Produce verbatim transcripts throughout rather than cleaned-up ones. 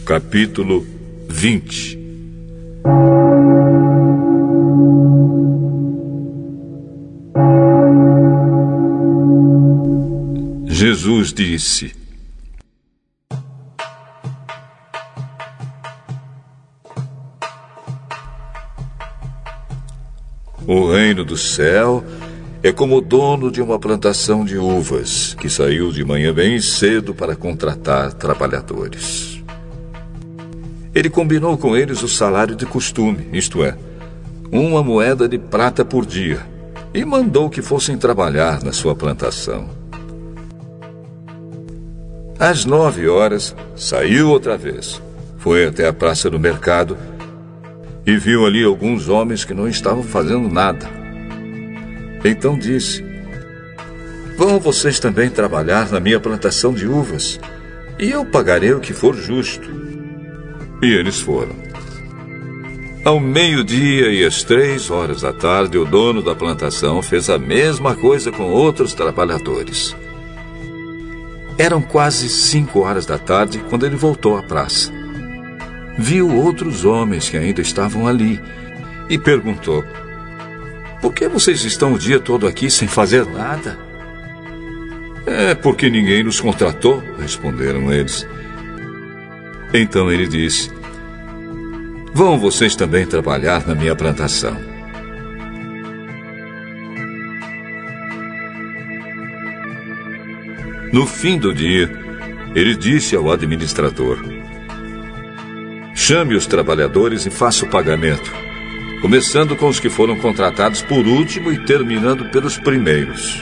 Capítulo vinte. Jesus disse: O reino do céu é como o dono de uma plantação de uvas, que saiu de manhã bem cedo para contratar trabalhadores. Ele combinou com eles o salário de costume, isto é, uma moeda de prata por dia, e mandou que fossem trabalhar na sua plantação. Às nove horas, saiu outra vez, foi até a praça do mercado e viu ali alguns homens que não estavam fazendo nada. Então disse: Vão vocês também trabalhar na minha plantação de uvas, e eu pagarei o que for justo. E eles foram. Ao meio-dia e às três horas da tarde, o dono da plantação fez a mesma coisa com outros trabalhadores. Eram quase cinco horas da tarde quando ele voltou à praça. Viu outros homens que ainda estavam ali e perguntou: Por que vocês estão o dia todo aqui sem fazer nada? É porque ninguém nos contratou, responderam eles. Então ele disse: Vão vocês também trabalhar na minha plantação. No fim do dia, ele disse ao administrador: Chame os trabalhadores e faça o pagamento, começando com os que foram contratados por último e terminando pelos primeiros.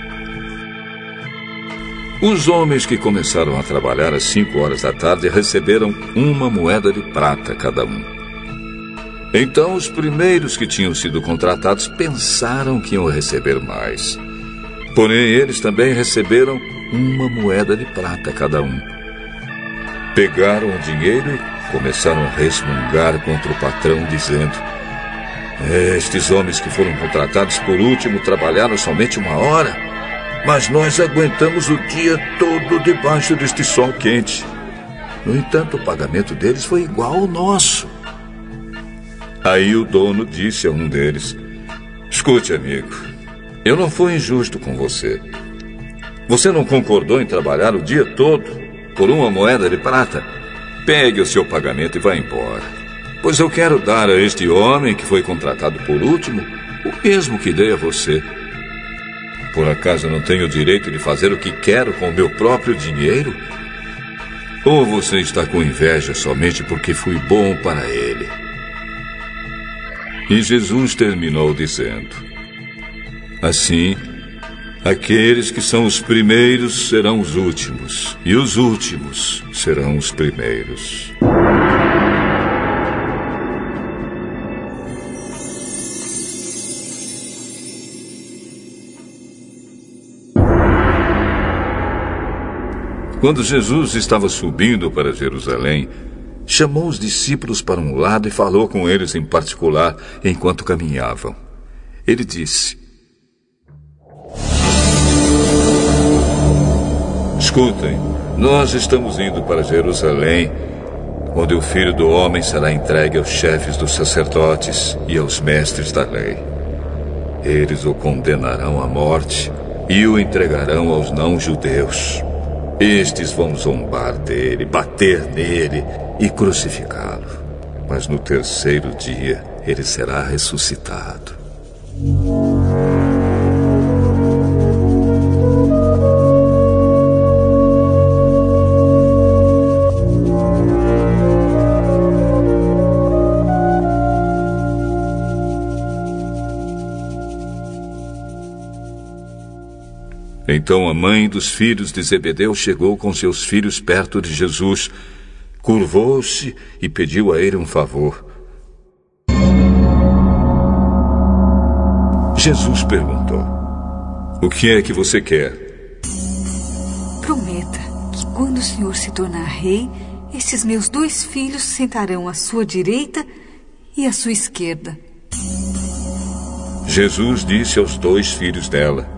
Os homens que começaram a trabalhar às cinco horas da tarde receberam uma moeda de prata cada um. Então os primeiros que tinham sido contratados pensaram que iam receber mais. Porém, eles também receberam uma moeda de prata cada um. Pegaram o dinheiro e começaram a resmungar contra o patrão, dizendo: Estes homens que foram contratados por último trabalharam somente uma hora, mas nós aguentamos o dia todo debaixo deste sol quente. No entanto, o pagamento deles foi igual ao nosso. Aí o dono disse a um deles: Escute, amigo, eu não fui injusto com você. Você não concordou em trabalhar o dia todo por uma moeda de prata? Pegue o seu pagamento e vá embora, pois eu quero dar a este homem que foi contratado por último o mesmo que dei a você. Por acaso não tenho o direito de fazer o que quero com o meu próprio dinheiro? Ou você está com inveja somente porque fui bom para ele? E Jesus terminou dizendo: Assim, aqueles que são os primeiros serão os últimos, e os últimos serão os primeiros. Quando Jesus estava subindo para Jerusalém, chamou os discípulos para um lado e falou com eles em particular enquanto caminhavam. Ele disse: Escutem, nós estamos indo para Jerusalém, onde o Filho do Homem será entregue aos chefes dos sacerdotes e aos mestres da lei. Eles o condenarão à morte e o entregarão aos não-judeus. Estes vão zombar dele, bater nele e crucificá-lo. Mas no terceiro dia ele será ressuscitado. Então a mãe dos filhos de Zebedeu chegou com seus filhos perto de Jesus, curvou-se e pediu a ele um favor. Jesus perguntou: O que é que você quer? Prometa que quando o Senhor se tornar rei, esses meus dois filhos sentarão à sua direita e à sua esquerda. Jesus disse aos dois filhos dela: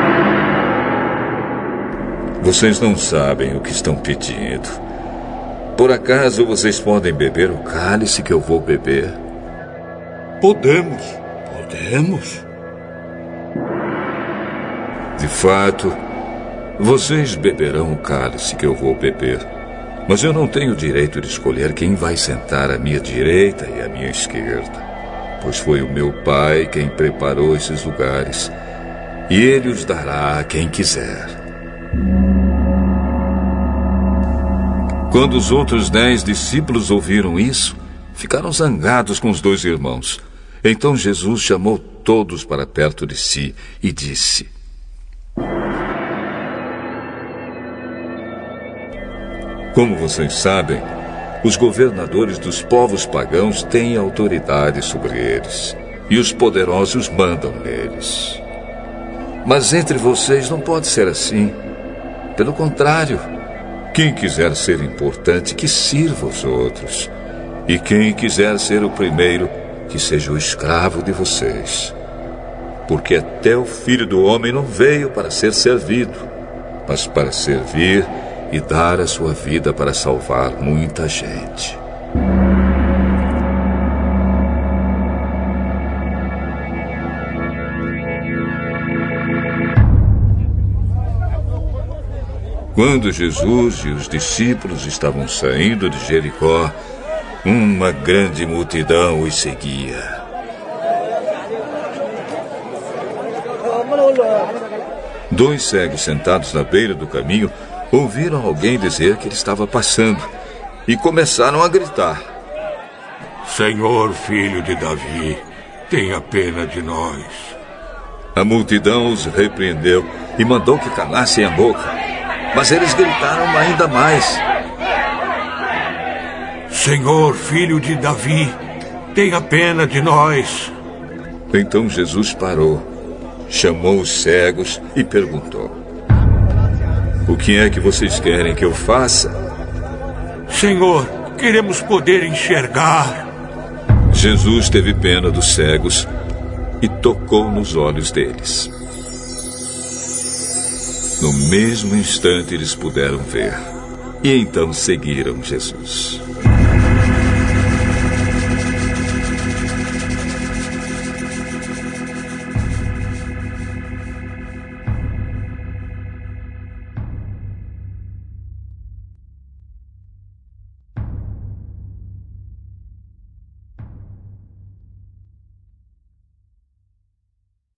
Vocês não sabem o que estão pedindo. Por acaso vocês podem beber o cálice que eu vou beber? Podemos, podemos. De fato, vocês beberão o cálice que eu vou beber. Mas eu não tenho o direito de escolher quem vai sentar à minha direita e à minha esquerda. Pois foi o meu Pai quem preparou esses lugares. E Ele os dará a quem quiser. Quando os outros dez discípulos ouviram isso, ficaram zangados com os dois irmãos. Então Jesus chamou todos para perto de si e disse: Como vocês sabem, os governadores dos povos pagãos têm autoridade sobre eles, e os poderosos mandam neles. Mas entre vocês não pode ser assim. Pelo contrário, quem quiser ser importante, que sirva os outros. E quem quiser ser o primeiro, que seja o escravo de vocês. Porque até o Filho do Homem não veio para ser servido, mas para servir e dar a sua vida para salvar muita gente. Quando Jesus e os discípulos estavam saindo de Jericó, uma grande multidão os seguia. Dois cegos sentados na beira do caminho ouviram alguém dizer que ele estava passando e começaram a gritar: Senhor, filho de Davi, tenha pena de nós. A multidão os repreendeu e mandou que calassem a boca, mas eles gritaram ainda mais: Senhor, filho de Davi, tenha pena de nós. Então Jesus parou, chamou os cegos e perguntou: O que é que vocês querem que eu faça? Senhor, queremos poder enxergar. Jesus teve pena dos cegos e tocou nos olhos deles. No mesmo instante eles puderam ver, e então seguiram Jesus.